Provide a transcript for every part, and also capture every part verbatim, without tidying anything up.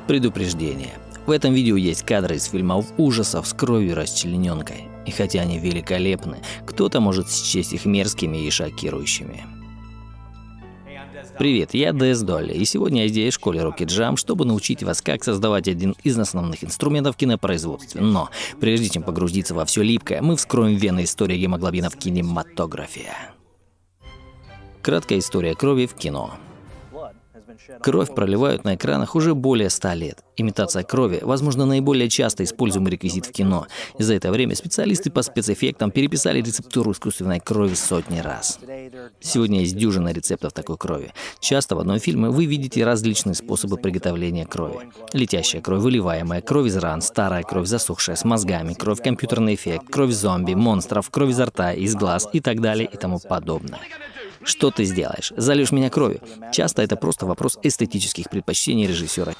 Предупреждение. В этом видео есть кадры из фильмов ужасов с кровью расчлененкой. И хотя они великолепны, кто-то может счесть их мерзкими и шокирующими. Привет, я Дэс Долли, и сегодня я здесь в школе Rocket Jump, чтобы научить вас, как создавать один из основных инструментов в кинопроизводстве. Но прежде чем погрузиться во все липкое, мы вскроем вены истории гемоглобина в кинематографе. Краткая история крови в кино. Кровь проливают на экранах уже более ста лет. Имитация крови, возможно, наиболее часто используемый реквизит в кино. И за это время специалисты по спецэффектам переписали рецептуру искусственной крови сотни раз. Сегодня есть дюжина рецептов такой крови. Часто в одном фильме вы видите различные способы приготовления крови. Летящая кровь, выливаемая, кровь из ран, старая кровь, засохшая, с мозгами, кровь, компьютерный эффект, кровь зомби, монстров, кровь изо рта, из глаз и так далее и тому подобное. Что ты сделаешь? Зальешь меня кровью? Часто это просто вопрос эстетических предпочтений режиссера.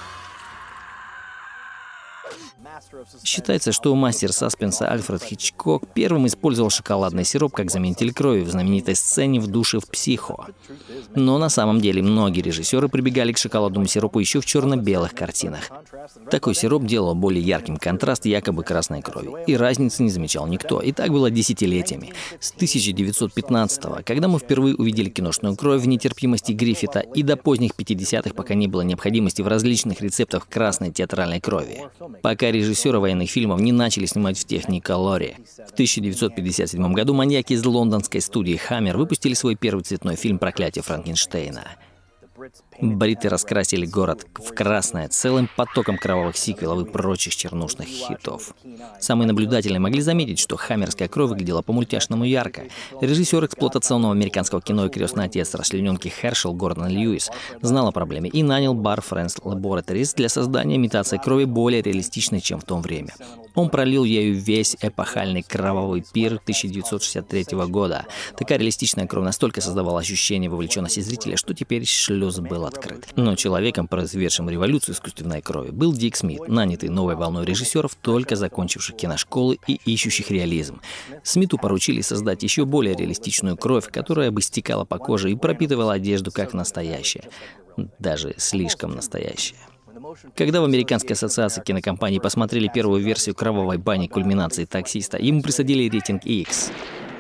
Считается, что мастер саспенса Альфред Хичкок первым использовал шоколадный сироп как заменитель крови в знаменитой сцене в душе в «Психо». Но на самом деле многие режиссеры прибегали к шоколадному сиропу еще в черно-белых картинах. Такой сироп делал более ярким контраст якобы красной крови, и разницы не замечал никто. И так было десятилетиями. С тысяча девятьсот пятнадцатого, когда мы впервые увидели киношную кровь в нетерпимости Гриффита, и до поздних пятидесятых, пока не было необходимости в различных рецептах красной театральной крови. Пока режиссеры военных фильмов не начали снимать в техниколоре. В тысяча девятьсот пятьдесят седьмом году маньяки из лондонской студии Hammer выпустили свой первый цветной фильм «Проклятие Франкенштейна». Бриты раскрасили город в красное целым потоком кровавых сиквелов и прочих чернушных хитов. Самые наблюдательные могли заметить, что хаммерская кровь выглядела по-мультяшному ярко. Режиссер эксплуатационного американского кино и крестный отец расчлененки Хершел Гордон Льюис знал о проблеме и нанял Bar Friends Laboratories для создания имитации крови более реалистичной, чем в то время. Он пролил ею весь эпохальный кровавый пир тысяча девятьсот шестьдесят третьего года. Такая реалистичная кровь настолько создавала ощущение вовлеченности зрителя, что теперь шлюз был открыт. Но человеком, произведшим революцию искусственной крови, был Дик Смит, нанятый новой волной режиссеров, только закончивших киношколы и ищущих реализм. Смиту поручили создать еще более реалистичную кровь, которая бы стекала по коже и пропитывала одежду как настоящая. Даже слишком настоящая. Когда в Американской ассоциации кинокомпаний посмотрели первую версию кровавой бани кульминации таксиста, ему присудили рейтинг X.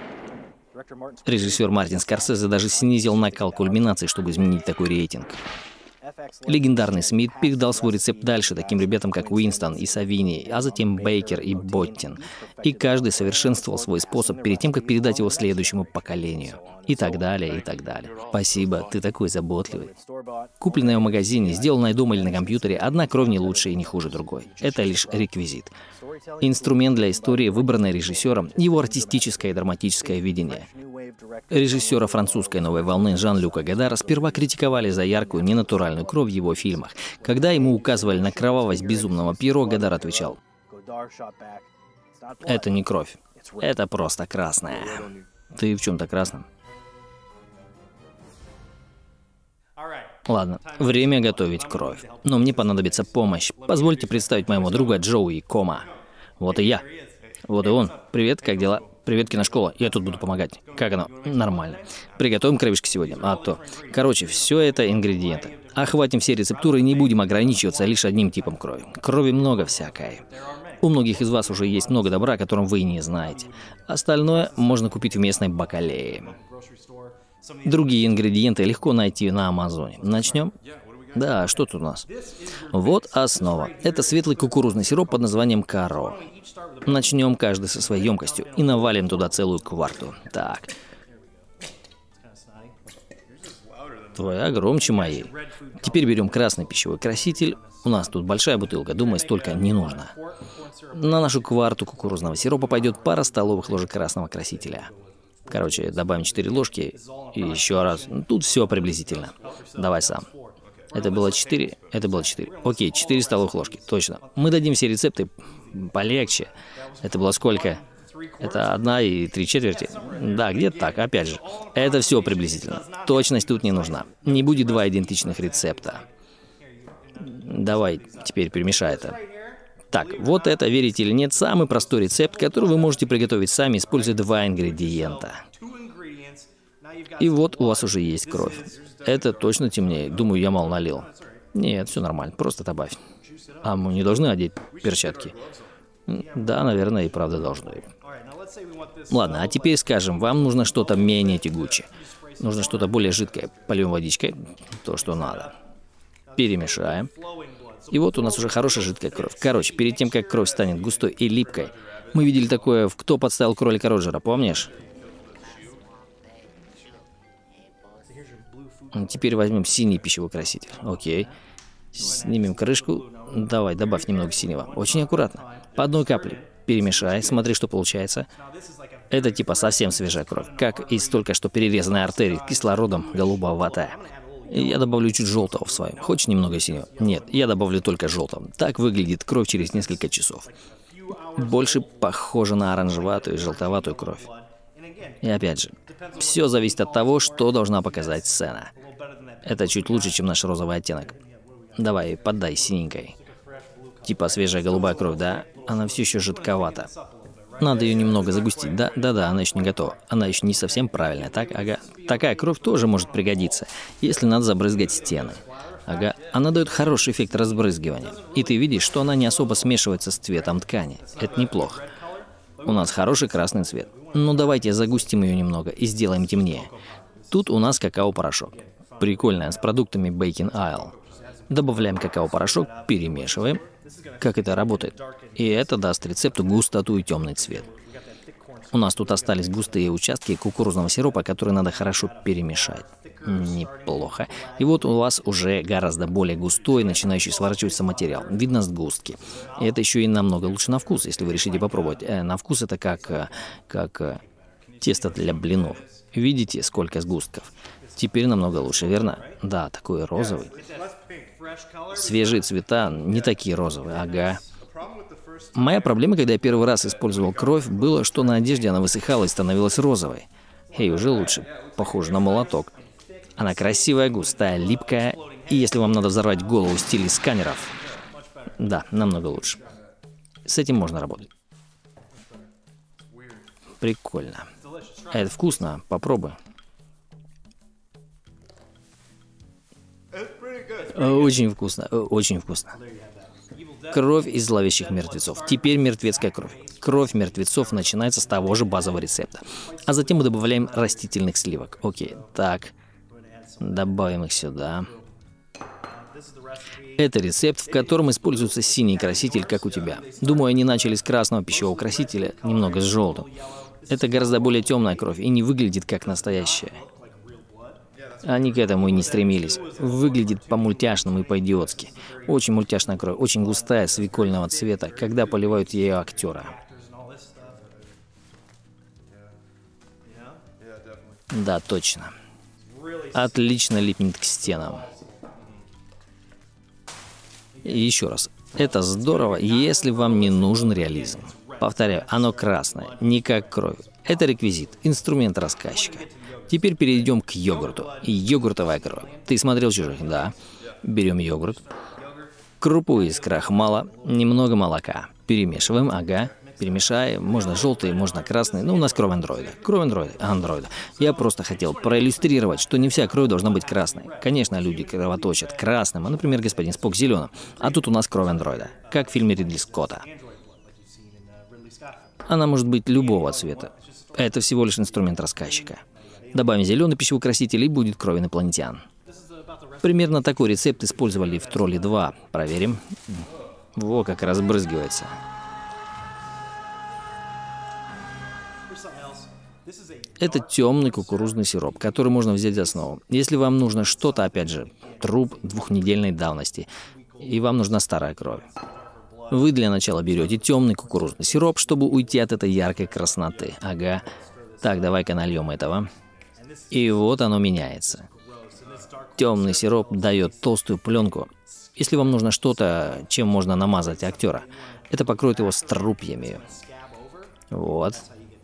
Режиссер Мартин Скорсезе даже снизил накал кульминации, чтобы изменить такой рейтинг. Легендарный Смит передал свой рецепт дальше таким ребятам, как Уинстон и Савини, а затем Бейкер и Боттин. И каждый совершенствовал свой способ перед тем, как передать его следующему поколению. И так далее, и так далее. Спасибо, ты такой заботливый. Купленная в магазине, сделанная дома или на компьютере, одна кровь не лучше и не хуже другой. Это лишь реквизит. Инструмент для истории, выбранный режиссером, его артистическое и драматическое видение. Режиссера французской новой волны Жан-Люка Годара сперва критиковали за яркую, ненатуральную кровь в его фильмах. Когда ему указывали на кровавость безумного Пьеро, Годар отвечал: «Это не кровь, это просто красная». Ты в чем-то красном? Ладно, время готовить кровь. Но мне понадобится помощь. Позвольте представить моего друга Джоуи Кома. Вот и я. Вот и он. Привет, как дела? Привет, киношкола. Я тут буду помогать. Как оно? Нормально. Приготовим кровишки сегодня. А то. Короче, все это ингредиенты. Охватим все рецептуры и не будем ограничиваться лишь одним типом крови. Крови много всякой. У многих из вас уже есть много добра, о котором вы и не знаете. Остальное можно купить в местной бакалее. Другие ингредиенты легко найти на Амазоне. Начнем? Да, что тут у нас? Вот основа. Это светлый кукурузный сироп под названием Каро. Начнем каждый со своей емкостью и навалим туда целую кварту. Так. Твоя громче моей. Теперь берем красный пищевой краситель. У нас тут большая бутылка, думаю, столько не нужно. На нашу кварту кукурузного сиропа пойдет пара столовых ложек красного красителя. Короче, добавим четыре ложки и еще раз. Тут все приблизительно. Давай сам. Это было четыре, это было четыре. Окей, четыре столовых ложки, точно. Мы дадим все рецепты полегче. Это было сколько? Это одна и три четверти? Да, где-то так, опять же. Это все приблизительно. Точность тут не нужна. Не будет два идентичных рецепта. Давай теперь перемешай это. Так, вот это, верите или нет, самый простой рецепт, который вы можете приготовить сами, используя два ингредиента. И вот у вас уже есть кровь. Это точно темнее. Думаю, я мало налил. Нет, все нормально, просто добавь. А мы не должны одеть перчатки? Да, наверное, и правда должны. Ладно, а теперь скажем, вам нужно что-то менее тягучее. Нужно что-то более жидкое. Польем водичкой, то, что надо. Перемешаем. И вот у нас уже хорошая жидкая кровь. Короче, перед тем, как кровь станет густой и липкой, мы видели такое в «Кто подставил кролика Роджера», помнишь? Теперь возьмем синий пищевой краситель. Окей. Снимем крышку. Давай, добавь немного синего. Очень аккуратно. По одной капле. Перемешай, смотри, что получается. Это типа совсем свежая кровь, как из только что перерезанной артерии кислородом голубоватая. И я добавлю чуть желтого в своем. Хочешь немного синего? Нет, я добавлю только желтого. Так выглядит кровь через несколько часов. Больше похоже на оранжеватую и желтоватую кровь. И опять же, все зависит от того, что должна показать сцена. Это чуть лучше, чем наш розовый оттенок. Давай, поддай синенькой. Типа свежая голубая кровь, да? Она все еще жидковата. Надо ее немного загустить. Да, да, да, она еще не готова. Она еще не совсем правильная, так? Ага. Такая кровь тоже может пригодиться, если надо забрызгать стены. Ага. Она дает хороший эффект разбрызгивания. И ты видишь, что она не особо смешивается с цветом ткани. Это неплохо. У нас хороший красный цвет. Но давайте загустим ее немного и сделаем темнее. Тут у нас какао-порошок. Прикольная, с продуктами Baking Isle. Добавляем какао-порошок, перемешиваем. Как это работает? И это даст рецепту густоту и темный цвет. У нас тут остались густые участки кукурузного сиропа, которые надо хорошо перемешать. Неплохо. И вот у вас уже гораздо более густой, начинающий сворачиваться материал. Видно сгустки. И это еще и намного лучше на вкус, если вы решите попробовать. Э, на вкус это как, как тесто для блинов. Видите, сколько сгустков? Теперь намного лучше, верно? Да, такой розовый. Свежие цвета не такие розовые, ага. Моя проблема, когда я первый раз использовал кровь, было, что на одежде она высыхала и становилась розовой. Эй, уже лучше. Похоже на молоток. Она красивая, густая, липкая. И если вам надо взорвать голову в стиле сканеров, да, намного лучше. С этим можно работать. Прикольно. А это вкусно, попробуй. Очень вкусно, очень вкусно. Кровь из зловещих мертвецов. Теперь мертвецкая кровь. Кровь мертвецов начинается с того же базового рецепта. А затем мы добавляем растительных сливок. Окей, так. Добавим их сюда. Это рецепт, в котором используется синий краситель, как у тебя. Думаю, они начали с красного пищевого красителя, немного с желтым. Это гораздо более темная кровь и не выглядит как настоящая. Они к этому и не стремились. Выглядит по-мультяшному и по-идиотски. Очень мультяшная кровь, очень густая, свекольного цвета, когда поливают ее актера. Да, точно. Отлично липнет к стенам. И еще раз. Это здорово, если вам не нужен реализм. Повторяю, оно красное, не как кровь. Это реквизит, инструмент рассказчика. Теперь перейдем к йогурту. Йогуртовая кровь. Ты смотрел «Чужих»? Да. Берем йогурт. Крупу из крахмала, немного молока. Перемешиваем, ага. Перемешаем. Можно желтый, можно красный. Но у нас кровь андроида. Кровь андроида. Андроида. Я просто хотел проиллюстрировать, что не вся кровь должна быть красной. Конечно, люди кровоточат красным, а, например, господин Спок зеленым. А тут у нас кровь андроида. Как в фильме Ридли Скотта. Она может быть любого цвета. Это всего лишь инструмент рассказчика. Добавим зеленый пищевой краситель, и будет кровь инопланетян. Примерно такой рецепт использовали в Тролли два. Проверим. Во, как разбрызгивается. Это темный кукурузный сироп, который можно взять за основу. Если вам нужно что-то, опять же, труп двухнедельной давности, и вам нужна старая кровь. Вы для начала берете темный кукурузный сироп, чтобы уйти от этой яркой красноты. Ага. Так, давай-ка нальем этого. И вот оно меняется. Темный сироп дает толстую пленку. Если вам нужно что-то, чем можно намазать актера, это покроет его струпьями. Вот.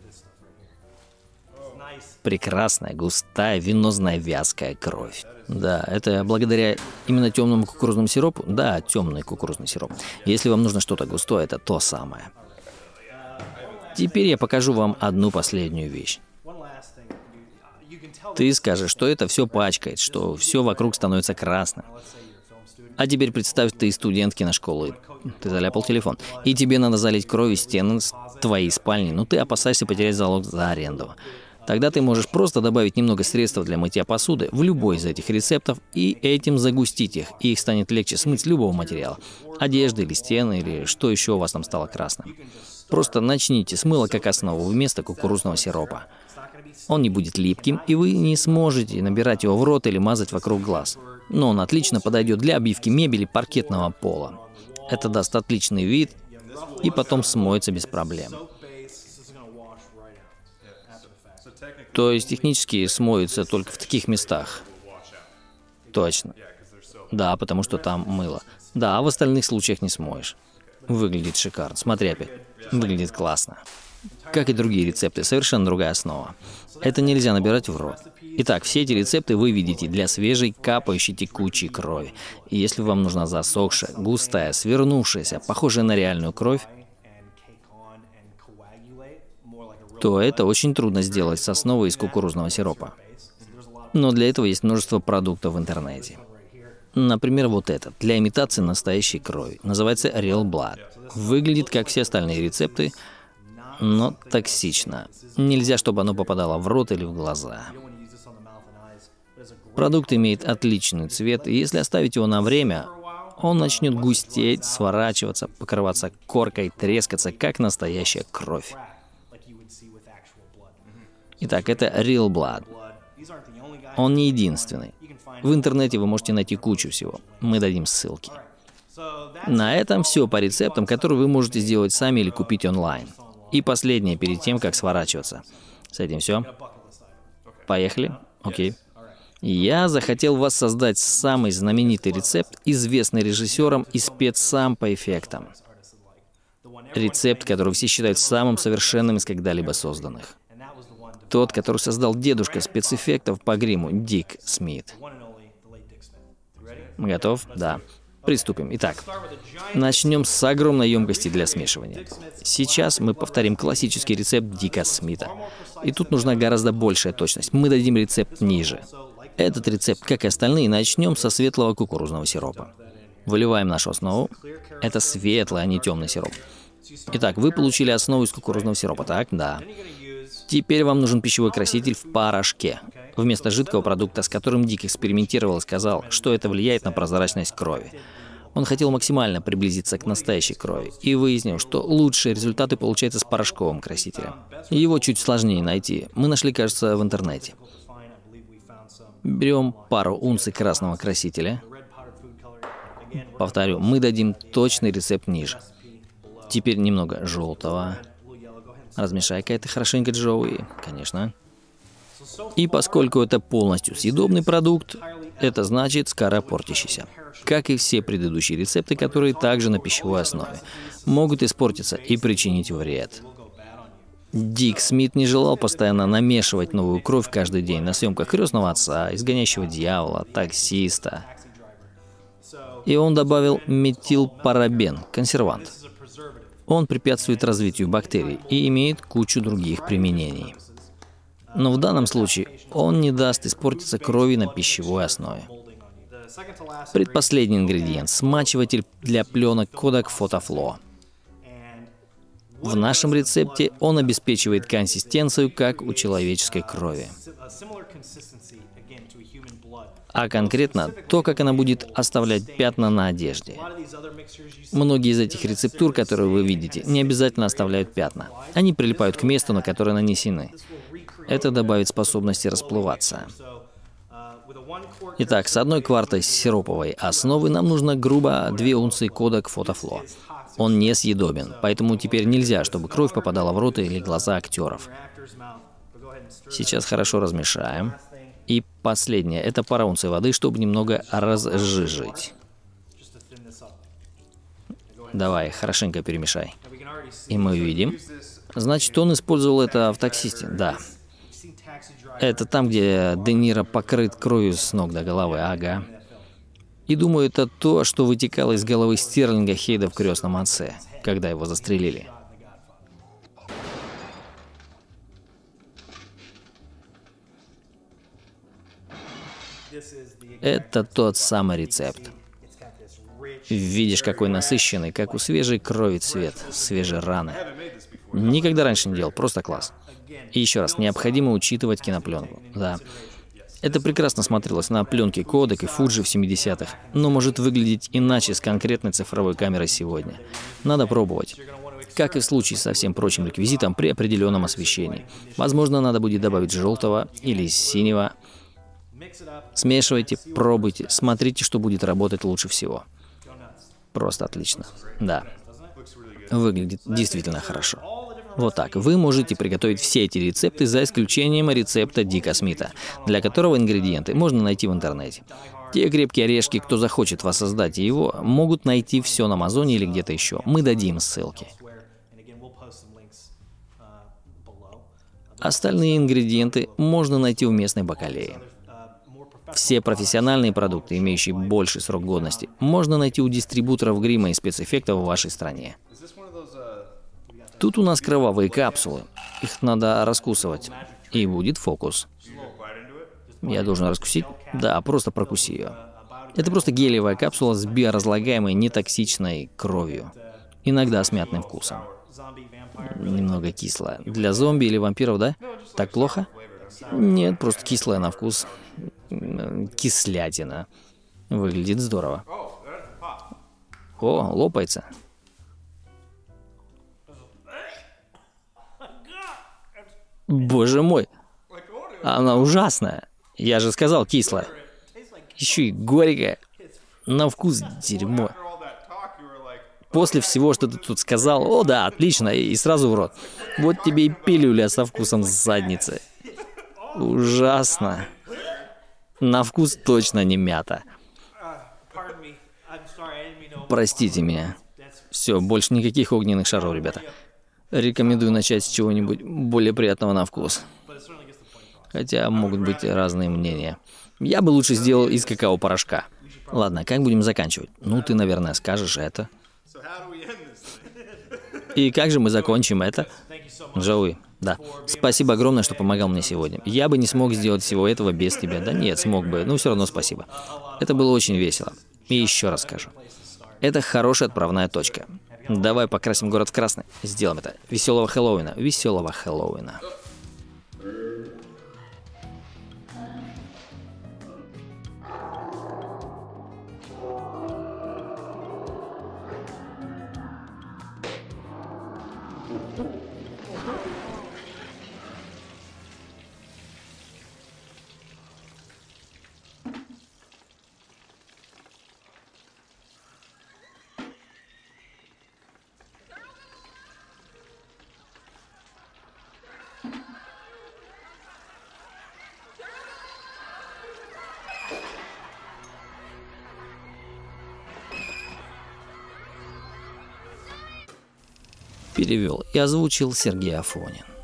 Прекрасная, густая, венозная, вязкая кровь. Да, это благодаря именно темному кукурузному сиропу. Да, темный кукурузный сироп. Если вам нужно что-то густое, это то самое. Теперь я покажу вам одну последнюю вещь. Ты скажешь, что это все пачкает, что все вокруг становится красным. А теперь представь, ты студент киношколы, ты заляпал телефон, и тебе надо залить кровью стены твоей спальни, но ты опасаешься потерять залог за аренду. Тогда ты можешь просто добавить немного средств для мытья посуды в любой из этих рецептов и этим загустить их, и их станет легче смыть с любого материала. Одежды или стены, или что еще у вас там стало красным. Просто начните с мыла как основу вместо кукурузного сиропа. Он не будет липким, и вы не сможете набирать его в рот или мазать вокруг глаз. Но он отлично подойдет для обивки мебели паркетного пола. Это даст отличный вид и потом смоется без проблем. То есть технически смоется только в таких местах. Точно. Да, потому что там мыло. Да, а в остальных случаях не смоешь. Выглядит шикарно. Смотри опять. Выглядит классно. Как и другие рецепты, совершенно другая основа. Это нельзя набирать в рот. Итак, все эти рецепты вы видите для свежей, капающей, текучей крови. И если вам нужна засохшая, густая, свернувшаяся, похожая на реальную кровь, то это очень трудно сделать с основой из кукурузного сиропа. Но для этого есть множество продуктов в интернете. Например, вот этот, для имитации настоящей крови. Называется Real Blood. Выглядит как все остальные рецепты, но токсично. Нельзя, чтобы оно попадало в рот или в глаза. Продукт имеет отличный цвет, и если оставить его на время, он начнет густеть, сворачиваться, покрываться коркой, трескаться, как настоящая кровь. Итак, это Real Blood. Он не единственный. В интернете вы можете найти кучу всего. Мы дадим ссылки. На этом все по рецептам, которые вы можете сделать сами или купить онлайн. И последнее перед тем, как сворачиваться. С этим все. Поехали. Окей. Я захотел воссоздать самый знаменитый рецепт, известный режиссером и спецам по эффектам. Рецепт, который все считают самым совершенным из когда-либо созданных. Тот, который создал дедушка спецэффектов по гриму, Дик Смит. Готов? Да. Приступим. Итак, начнем с огромной емкости для смешивания. Сейчас мы повторим классический рецепт Дика Смита. И тут нужна гораздо большая точность. Мы дадим рецепт ниже. Этот рецепт, как и остальные, начнем со светлого кукурузного сиропа. Выливаем нашу основу. Это светлый, а не темный сироп. Итак, вы получили основу из кукурузного сиропа, так? Да. Теперь вам нужен пищевой краситель в порошке, вместо жидкого продукта, с которым Дик экспериментировал и сказал, что это влияет на прозрачность крови. Он хотел максимально приблизиться к настоящей крови и выяснил, что лучшие результаты получаются с порошковым красителем. Его чуть сложнее найти. Мы нашли, кажется, в интернете. Берем пару унций красного красителя. Повторю, мы дадим точный рецепт ниже. Теперь немного желтого. Размешай-ка это хорошенько, Джоуи, конечно. И поскольку это полностью съедобный продукт, это значит скоропортящийся. Как и все предыдущие рецепты, которые также на пищевой основе, могут испортиться и причинить вред. Дик Смит не желал постоянно намешивать новую кровь каждый день на съемках «Крестного отца», «Изгоняющего дьявола», «Таксиста». И он добавил метилпарабен, консервант. Он препятствует развитию бактерий и имеет кучу других применений. Но в данном случае он не даст испортиться крови на пищевой основе. Предпоследний ингредиент – смачиватель для пленок Kodak PhotoFlow. В нашем рецепте он обеспечивает консистенцию, как у человеческой крови. А конкретно то, как она будет оставлять пятна на одежде. Многие из этих рецептур, которые вы видите, не обязательно оставляют пятна. Они прилипают к месту, на которое нанесены. Это добавит способности расплываться. Итак, с одной квартой сироповой основы нам нужно грубо две унции Kodak PhotoFlow. Он не съедобен, поэтому теперь нельзя, чтобы кровь попадала в рот или глаза актеров. Сейчас хорошо размешаем. И последнее – это пара унций воды, чтобы немного разжижить. Давай, хорошенько перемешай. И мы видим. Значит, он использовал это в «Таксисте», да. Это там, где Де Ниро покрыт кровью с ног до головы, ага. И думаю, это то, что вытекало из головы Стерлинга Хейда в «Крестном отце», когда его застрелили. Это тот самый рецепт. Видишь, какой насыщенный, как у свежей крови цвет, свежей раны. Никогда раньше не делал, просто класс. И еще раз, необходимо учитывать кинопленку. Да. Это прекрасно смотрелось на пленке Kodak и Fuji в семидесятых, но может выглядеть иначе с конкретной цифровой камерой сегодня. Надо пробовать. Как и в случае со всем прочим реквизитом при определенном освещении. Возможно, надо будет добавить желтого или синего. Смешивайте, пробуйте, смотрите, что будет работать лучше всего. Просто отлично. Да. Выглядит действительно хорошо. Вот так. Вы можете приготовить все эти рецепты за исключением рецепта Дика Смита, для которого ингредиенты можно найти в интернете. Те крепкие орешки, кто захочет воссоздать его, могут найти все на Амазоне или где-то еще. Мы дадим ссылки. Остальные ингредиенты можно найти в местной бакалее. Все профессиональные продукты, имеющие больший срок годности, можно найти у дистрибуторов грима и спецэффектов в вашей стране. Тут у нас кровавые капсулы. Их надо раскусывать. И будет фокус. Я должен раскусить? Да, просто прокуси ее. Это просто гелевая капсула с биоразлагаемой нетоксичной кровью. Иногда с мятным вкусом. Немного кислая. Для зомби или вампиров, да? Так плохо? Нет, просто кислая на вкус. Кислятина. Выглядит здорово. О, лопается. Боже мой. Она ужасная. Я же сказал, кислая. Еще и горькая. На вкус дерьмо. После всего, что ты тут сказал, о да, отлично, и сразу в рот. Вот тебе и пилюля со вкусом задницы. Ужасно. На вкус точно не мята. Простите меня. Все, больше никаких огненных шаров, ребята. Рекомендую начать с чего-нибудь более приятного на вкус. Хотя могут быть разные мнения. Я бы лучше сделал из какао-порошка. Ладно, как будем заканчивать? Ну, ты, наверное, скажешь это. И как же мы закончим это? Джоуи, да. Спасибо огромное, что помогал мне сегодня. Я бы не смог сделать всего этого без тебя. Да нет, смог бы, но все равно спасибо. Это было очень весело. И еще раз скажу. Это хорошая отправная точка. Давай покрасим город в красный. Сделаем это. Веселого Хэллоуина. Веселого Хэллоуина. Перевел и озвучил Сергей Афонин.